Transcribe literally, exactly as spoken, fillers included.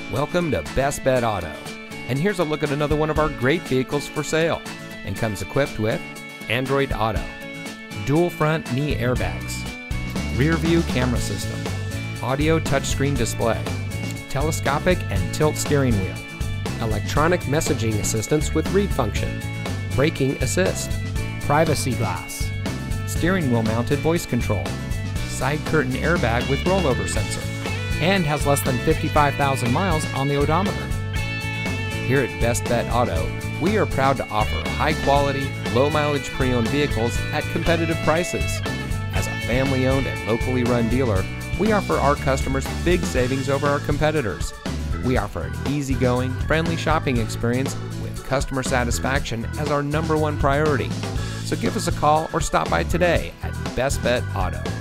Welcome to Best Bet Auto, and here's a look at another one of our great vehicles for sale, and comes equipped with Android Auto, dual front knee airbags, rear view camera system, audio touchscreen display, telescopic and tilt steering wheel, electronic messaging assistance with read function, braking assist, privacy glass, steering wheel mounted voice control, side curtain airbag with rollover sensor, and has less than fifty-five thousand miles on the odometer. Here at Best Bet Auto, we are proud to offer high-quality, low-mileage pre-owned vehicles at competitive prices. As a family-owned and locally run dealer, we offer our customers big savings over our competitors. We offer an easygoing, friendly shopping experience with customer satisfaction as our number one priority. So give us a call or stop by today at Best Bet Auto.